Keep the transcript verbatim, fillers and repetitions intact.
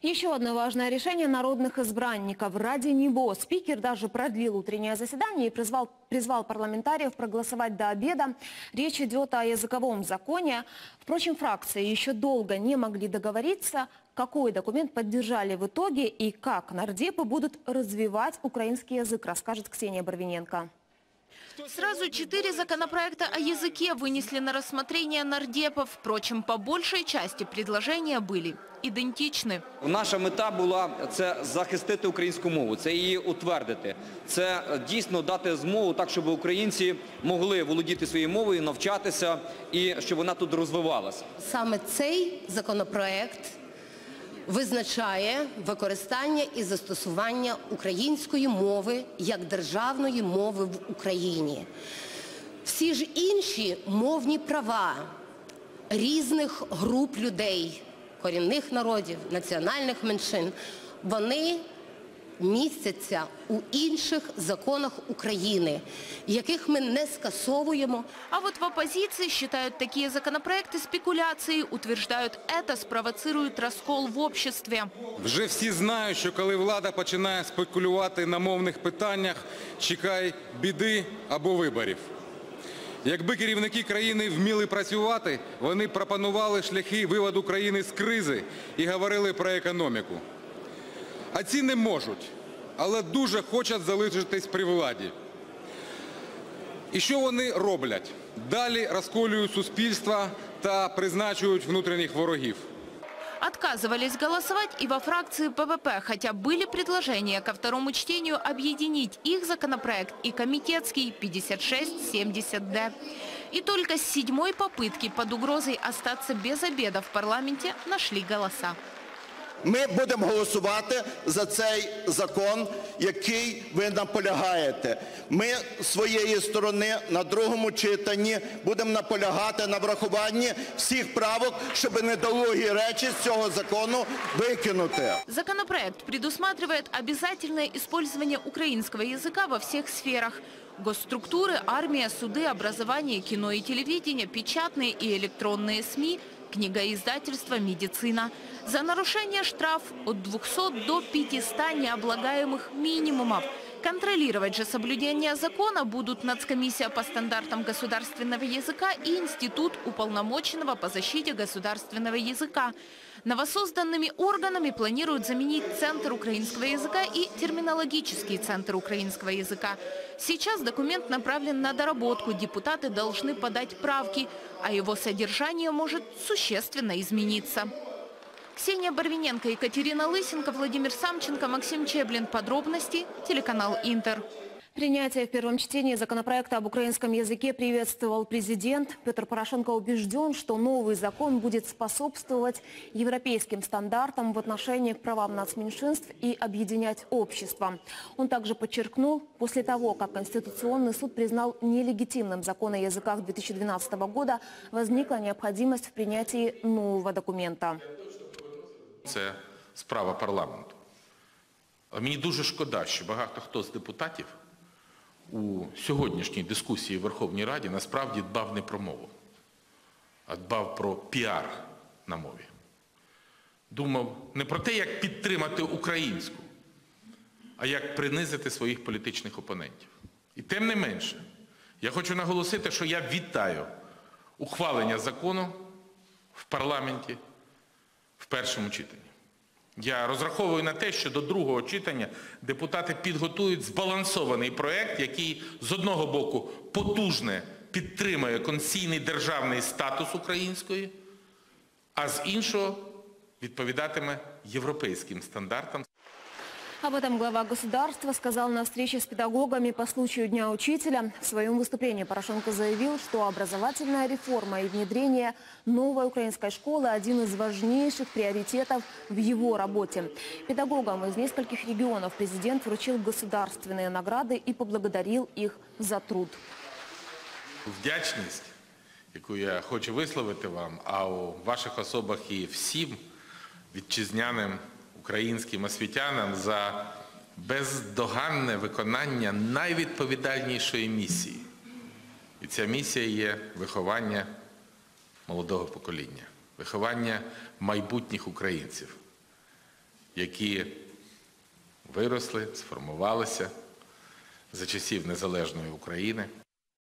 Еще одно важное решение народных избранников. Ради него спикер даже продлил утреннее заседание и призвал, призвал парламентариев проголосовать до обеда. Речь идет о языковом законе. Впрочем, фракции еще долго не могли договориться, какой документ поддержали в итоге и как нардепы будут развивать украинский язык, расскажет Ксения Барвиненко. Сразу четыре законопроекта о языке вынесли на рассмотрение нардепов. Впрочем, по большей части предложения были ідентичні. Наша мета була – це захистити українську мову, це її утвердити. Це дійсно дати змогу так, щоб українці могли володіти своєю мовою, навчатися і щоб вона тут розвивалася. Саме цей законопроект визначає використання і застосування української мови як державної мови в Україні. Всі ж інші мовні права різних груп людей, корінних народів, національних меншин, вони містяться у інших законах України, яких ми не скасовуємо. А вот в оппозиции считают такие законопроекты спекуляцией, утверждают, это спровоцирует раскол в обществе. Вже всі знають, що коли влада починає спекулювати на мовних питаннях, чекай біди або виборів. Якби керівники країни вміли працювати, вони пропонували шляхи виводу країни з кризи і говорили про економіку. А ці не можуть, але дуже хочуть залишитись при владі. І що вони роблять? Далі розколюють суспільство та призначують внутрішніх ворогів. Отказывались голосовать и во фракции ПВП, хотя были предложения ко второму чтению объединить их законопроект и комитетский пятьдесят шесть семьдесят дэ. И только с седьмой попытки под угрозой остаться без обеда в парламенте нашли голоса. Ми будемо голосувати за цей закон, який ви наполягаєте. Ми з своєї сторони на другому читанні будемо наполягати на врахуванні всіх правок, щоб недолугі речі з цього закону викинути. Законопроект предусматривает обязательное использование украинского языка во всех сферах. Госструктуры, армия, суды, образование, кино и телевидение, печатные и электронные СМИ, книгоиздательство, медицина. За нарушение штраф от двухсот до пятисот необлагаемых минимумов. Контролировать же соблюдение закона будут Нацкомиссия по стандартам государственного языка и Институт уполномоченного по защите государственного языка. Новосозданными органами планируют заменить Центр украинского языка и Терминологический центр украинского языка. Сейчас документ направлен на доработку, депутаты должны подать правки, а его содержание может существенно измениться. Ксения Барвиненко, Екатерина Лысенко, Владимир Самченко, Максим Чеблин. Подробности. Телеканал Интер. Принятие в первом чтении законопроекта об украинском языке приветствовал президент. Петр Порошенко убежден, что новый закон будет способствовать европейским стандартам в отношении к правам нацменьшинств и объединять общество. Он также подчеркнул, после того, как Конституционный суд признал нелегитимным закон о языках две тысячи двенадцатого года, возникла необходимость в принятии нового документа. Це справа парламенту. Але мені дуже шкода, що багато хто з депутатів у сьогоднішній дискусії в Верховній Раді насправді дбав не про мову, а дбав про піар на мові. Думав не про те, як підтримати українську, а як принизити своїх політичних опонентів. І тим не менше, я хочу наголосити, що я вітаю ухвалення закону в парламенті в першому читанні. Я розраховую на те, що до другого читання депутати підготують збалансований проект, який з одного боку потужне підтримує конституційний державний статус української, а з іншого відповідатиме європейським стандартам. Об этом глава государства сказал на встрече с педагогами по случаю Дня учителя. В своем выступлении Порошенко заявил, что образовательная реформа и внедрение новой украинской школы – один из важнейших приоритетов в его работе. Педагогам из нескольких регионов президент вручил государственные награды и поблагодарил их за труд. Вдячність, яку я хочу висловити вам, а у ваших особах і всім вітчизняним українським освітянам за бездоганне виконання найвідповідальнішої місії. І ця місія є виховання молодого покоління, виховання майбутніх українців. які виросли, сформувалися за часів незалежної України.